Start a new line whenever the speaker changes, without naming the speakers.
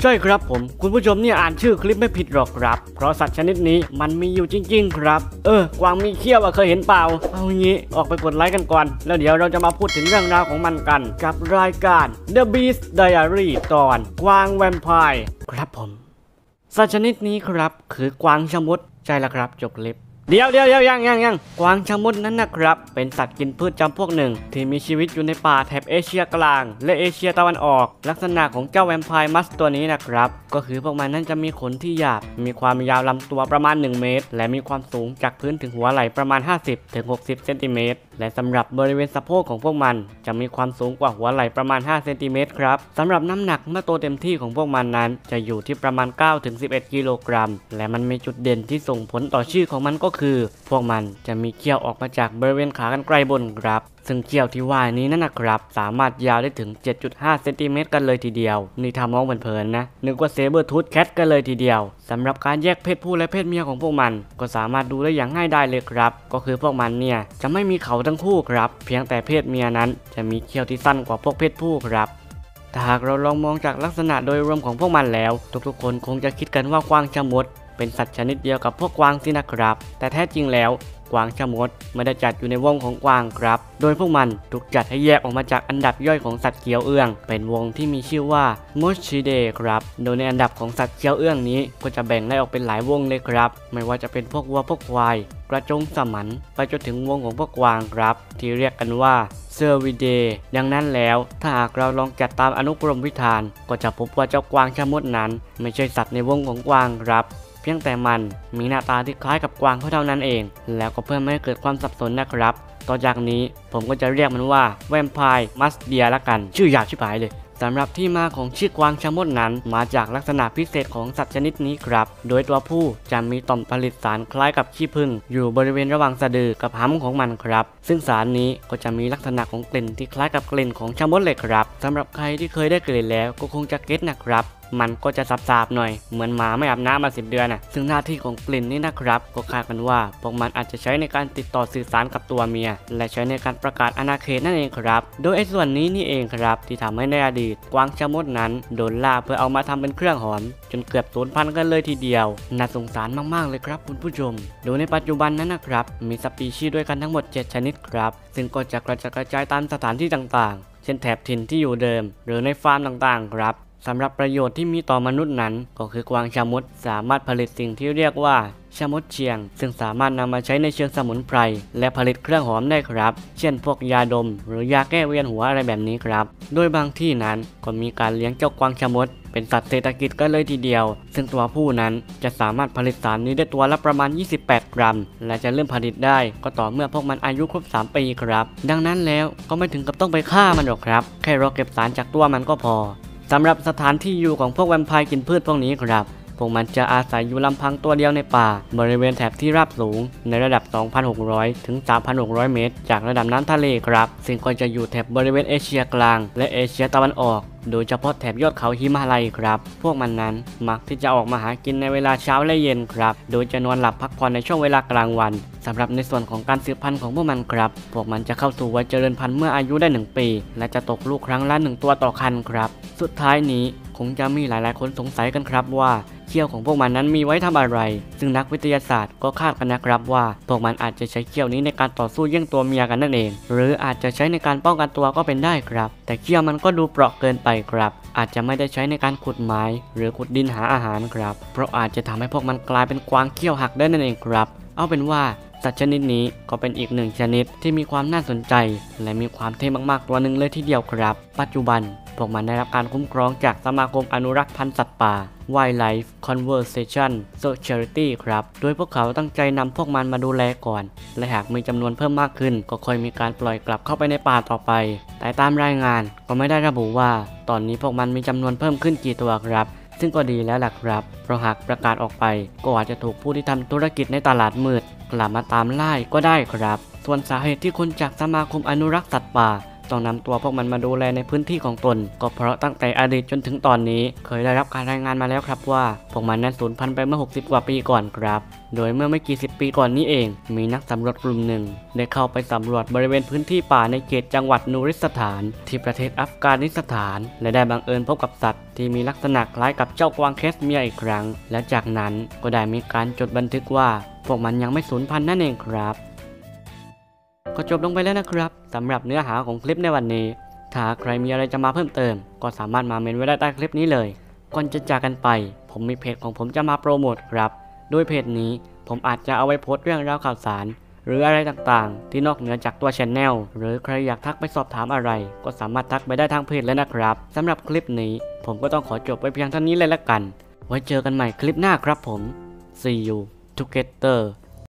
ใช่ครับผมคุณผู้ชมเนี่ยอ่านชื่อคลิปไม่ผิดหรอกครับเพราะสัตว์ชนิดนี้มันมีอยู่จริงๆครับกวางมีเขี้ยวเคยเห็นเปล่าเอางี้ออกไปกดไลค์กันก่อนแล้วเดี๋ยวเราจะมาพูดถึงเรื่องราวของมันกันกับรายการ The Beast Diary ตอนกวางแวมไพร์ครับผมสัตว์ชนิดนี้ครับคือกวางชะมดใช่แล้วครับจบคลิปเดี๋ยวยังกวางชะมดนั้นนะครับเป็นสัตว์กินพืชจำพวกหนึ่งที่มีชีวิตอยู่ในป่าแถบเอเชียกลางและเอเชียตะวันออกลักษณะของเจ้าแวมไพร์มัสตัวนี้นะครับก็คือพวกมันนั้นจะมีขนที่หยาบมีความยาวลำตัวประมาณ1เมตรและมีความสูงจากพื้นถึงหัวไหล่ประมาณ50-60เซนติเมตรและสำหรับบริเวณสะโพกของพวกมันจะมีความสูงกว่าหัวไหล่ประมาณ5เซนติเมตรครับสำหรับน้ำหนักเมื่อโตเต็มที่ของพวกมันนั้นจะอยู่ที่ประมาณ9-11กิโลกรัมและมันมีจุดเด่นที่ส่งผลต่อชื่อของมันก็คือพวกมันจะมีเขี้ยวออกมาจากบริเวณขากรรไกรบนครับซึ่งเขี้ยวที่ว่านี้นั่นนะครับสามารถยาวได้ถึง 7.5 เซนติเมตรกันเลยทีเดียวนี่ถ้ามองเพลินๆนะนึกว่าเซเบอร์ทูธแคทกันเลยทีเดียวสำหรับการแยกเพศผู้และเพศเมียของพวกมันก็สามารถดูได้อย่างง่ายดายเลยครับก็คือพวกมันเนี่ยจะไม่มีเขาทั้งคู่ครับเพียงแต่เพศเมียนั้นจะมีเขี้ยวที่สั้นกว่าพวกเพศผู้ครับถ้าหากเราลองมองจากลักษณะโดยรวมของพวกมันแล้วทุกๆคนคงจะคิดกันว่ากวางชะมดเป็นสัตว์ชนิดเดียวกับพวกกวางสินะครับแต่แท้จริงแล้วกวางชะมดไม่ได้จัดอยู่ในวงของกวางครับโดยพวกมันถูกจัดให้แยกออกมาจากอันดับย่อยของสัตว์เขียวเอื้องเป็นวงที่มีชื่อว่า Muschidae ครับโดยในอันดับของสัตว์เขียวเอื้องนี้ก็จะแบ่งได้ออกเป็นหลายวงเลยครับไม่ว่าจะเป็นพวกวัวพวกควายกระจงสมันไปจนถึงวงของพวกกวางครับที่เรียกกันว่าเซอร์วิเดดังนั้นแล้วถ้าหากเราลองจัดตามอนุกรมวิธานก็จะพบว่าเจ้ากวางชะมดนั้นไม่ใช่สัตว์ในวงของกวางครับเพียงแต่มันมีหน้าตาที่คล้ายกับกวางเท่านั้นเองแล้วก็เพื่อไม่ให้เกิดความสับสนนะครับต่อจากนี้ผมก็จะเรียกมันว่าแวมไพร์มัสเดียละกันชื่อยาวชิบหายเลยสำหรับที่มาของชื่อกวางชะมดนั้นมาจากลักษณะพิเศษของสัตว์ชนิดนี้ครับโดยตัวผู้จะมีต่อมผลิตสารคล้ายกับขี้ผึ้งอยู่บริเวณระหว่างสะดือกับหำของมันครับซึ่งสารนี้ก็จะมีลักษณะของกลิ่นที่คล้ายกับกลิ่นของชะมดเลยครับสำหรับใครที่เคยได้กลิ่นแล้วก็คงจะเก็ตนะครับมันก็จะสาบๆหน่อยเหมือนหมาไม่อาบน้ำมา10 เดือนซึ่งหน้าที่ของกลิ่นนี้นะครับก็คาดกันว่าพวกมันอาจจะใช้ในการติดต่อสื่อสารกับตัวเมียและใช้ในการประกาศอาณาเขตนั่นเองครับโดยส่วนนี้นี่เองครับที่ทำให้ในอดีตกวางชะมดนั้นโดนล่าเพื่อเอามาทำเป็นเครื่องหอมจนเกือบสูญพันธุ์กันเลยทีเดียวน่าสงสารมากๆเลยครับคุณผู้ชมโดยในปัจจุบันนั้นนะครับมีสปีชีส์ด้วยกันทั้งหมด7ชนิดครับซึ่งก็จะกระจายตามสถานที่ต่างๆเช่นแถบถิ่นที่อยู่เดิมหรือในฟาร์มต่างๆครับสำหรับประโยชน์ที่มีต่อมนุษย์นั้นก็คือกวางชะมดสามารถผลิตสิ่งที่เรียกว่าชะมดเชียงซึ่งสามารถนำมาใช้ในเชิงสมุนไพรและผลิตเครื่องหอมได้ครับเช่นพวกยาดมหรือยาแก้เวียนหัวอะไรแบบนี้ครับโดยบางที่นั้นก็มีการเลี้ยงเจ้ากวางชะมดเป็นสัตว์เศรษฐกิจกันเลยทีเดียวซึ่งตัวผู้นั้นจะสามารถผลิตสารนี้ได้ตัวละประมาณ28 กรัมและจะเริ่มผลิตได้ก็ต่อเมื่อพวกมันอายุครบ3 ปีครับดังนั้นแล้วก็ไม่ถึงกับต้องไปฆ่ามันหรอกครับแค่เราเก็บสารจากตัวมันก็พอสำหรับสถานที่อยู่ของพวกแวมไพร์กินพืชพวกนี้ครับพวกมันจะอาศัยอยู่ลำพังตัวเดียวในป่าบริเวณแถบที่ราบสูงในระดับ 2,600 ถึง 3,600 เมตรจากระดับน้ำทะเลครับซึ่งก็จะอยู่แถบบริเวณเอเชียกลางและเอเชียตะวันออกโดยเฉพาะแถบยอดเขาหิมาลัยครับพวกมันนั้นมักที่จะออกมาหากินในเวลาเช้าและเย็นครับโดยจะนอนหลับพักผ่อนในช่วงเวลากลางวันสำหรับในส่วนของการสืบพันธุ์ของพวกมันครับพวกมันจะเข้าสู่วัยเจริญพันธุ์เมื่ออายุได้1 ปีและจะตกลูกครั้งละ1 ตัวต่อครรภ์ครับสุดท้ายนี้คงจะมีหลายๆคนสงสัยกันครับว่าเขี้ยวของพวกมันนั้นมีไว้ทำอะไรซึ่งนักวิทยาศาสตร์ก็คาดกันนะครับว่าพวกมันอาจจะใช้เขี้ยวนี้ในการต่อสู้แย่งตัวเมียกันนั่นเองหรืออาจจะใช้ในการป้องกันตัวก็เป็นได้ครับแต่เขี้ยวมันก็ดูเปราะเกินไปครับอาจจะไม่ได้ใช้ในการขุดไม้หรือขุดดินหาอาหารครับเพราะอาจจะทำให้พวกมันกลายเป็นกวางเขี้ยวหักได้นั่นเองครับเอาเป็นว่าสัตว์ชนิดนี้ก็เป็นอีก1 ชนิดที่มีความน่าสนใจและมีความเท่มากๆตัวหนึ่งเลยทีเดียวครับปัจจุบันพวกมันได้รับการคุ้มครองจากสมาคมอนุรักษ์พันธุ์สัตว์ป่า Wildlife Conservation Society ครับโดยพวกเขาตั้งใจนำพวกมันมาดูแลก่อนและหากมีจำนวนเพิ่มมากขึ้นก็ค่อยมีการปล่อยกลับเข้าไปในป่าต่อไปแต่ตามรายงานก็ไม่ได้ระบุว่าตอนนี้พวกมันมีจำนวนเพิ่มขึ้นกี่ตัวครับซึ่งก็ดีแล้วล่ะครับเพราะหากประกาศออกไปก็อาจจะถูกผู้ที่ทำธุรกิจในตลาดมืดกลับมาตามล่าก็ได้ครับส่วนสาเหตุที่คนจากสมาคมอนุรักษ์สัตว์ป่าต้องนำตัวพวกมันมาดูแลในพื้นที่ของตนก็เพราะตั้งแต่อดีตจนถึงตอนนี้เคยได้รับการรายงานมาแล้วครับว่าพวกมันนั้นสูญพันธุ์ไปเมื่อ60กว่าปีก่อนครับโดยเมื่อไม่กี่สิบปีก่อนนี้เองมีนักสำรวจกลุ่มหนึ่งได้เข้าไปสำรวจบริเวณพื้นที่ป่าในเขตจังหวัดนูริสถานที่ประเทศอัฟกานิสถานและได้บังเอิญพบกับสัตว์ที่มีลักษณะคล้ายกับเจ้ากวางแคสเมียอีกครั้งและจากนั้นก็ได้มีการจดบันทึกว่าพวกมันยังไม่สูญพันธุ์นั่นเองครับก็จบลงไปแล้วนะครับสำหรับเนื้อหาของคลิปในวันนี้ถ้าใครมีอะไรจะมาเพิ่มเติมก็สามารถมาเมนไว้ได้ใต้คลิปนี้เลยก่อนจะจากกันไปผมมีเพจของผมจะมาโปรโมทครับโดยเพจนี้ผมอาจจะเอาไว้โพสต์เรื่องราวข่าวสารหรืออะไรต่างๆที่นอกเหนือจากตัว Channel หรือใครอยากทักไปสอบถามอะไรก็สามารถทักไปได้ทางเพจแล้วนะครับสำหรับคลิปนี้ผมก็ต้องขอจบไปเพียงเท่านี้เลยละกันไว้เจอกันใหม่คลิปหน้าครับผม See you together